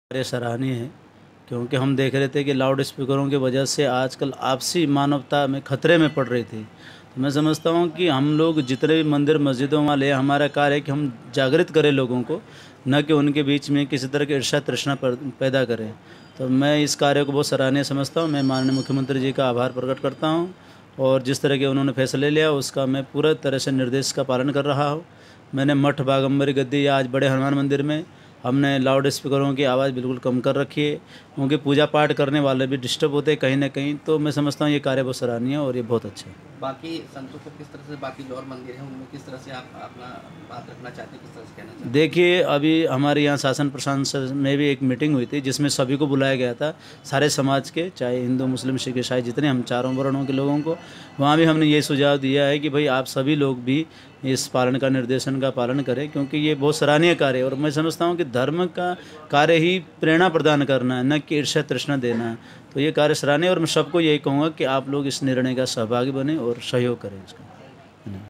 कार्य सराहनीय है, क्योंकि हम देख रहे थे कि लाउड स्पीकरों की वजह से आजकल आपसी मानवता में खतरे में पड़ रही थी। तो मैं समझता हूँ कि हम लोग जितने भी मंदिर मस्जिदों वाले, हमारा कार्य है कि हम जागृत करें लोगों को, न कि उनके बीच में किसी तरह की ईर्ष्या तृष्णा पैदा करें। तो मैं इस कार्य को बहुत सराहनीय समझता हूँ। मैं माननीय मुख्यमंत्री जी का आभार प्रकट करता हूँ और जिस तरह के उन्होंने फैसले लिया उसका मैं पूरा तरह से निर्देश का पालन कर रहा हूँ। मैंने मठ बागम्बरी गद्दी या आज बड़े हनुमान मंदिर में हमने लाउड स्पीकरों की आवाज़ बिल्कुल कम कर रखी है, क्योंकि पूजा पाठ करने वाले भी डिस्टर्ब होते हैं कहीं ना कहीं। तो मैं समझता हूँ ये कार्य बहुत सराहनीय है और ये बहुत अच्छा है। बाकी संतों को किस तरह से, बाकी जो और मंदिर हैं उनमें किस तरह से आप अपना बात रखना चाहते हैं, किस तरह से कहना चाहते हैं? देखिए, अभी हमारे यहाँ शासन प्रशासन में भी एक मीटिंग हुई थी जिसमें सभी को बुलाया गया था, सारे समाज के, चाहे हिंदू मुस्लिम सिख ईसाई जितने हम चारों वर्णों के लोगों को। वहाँ भी हमने ये सुझाव दिया है कि भाई आप सभी लोग भी इस पालन का, निर्देशन का पालन करें, क्योंकि ये बहुत सराहनीय कार्य है। और मैं समझता हूँ कि धर्म का कार्य ही प्रेरणा प्रदान करना है, न कि ईर्ष्या तृष्णा देना है। तो ये कार्य सराहनीय और मैं सबको यही कहूँगा कि आप लोग इस निर्णय का सहभागी बने और सहयोग करें इसका।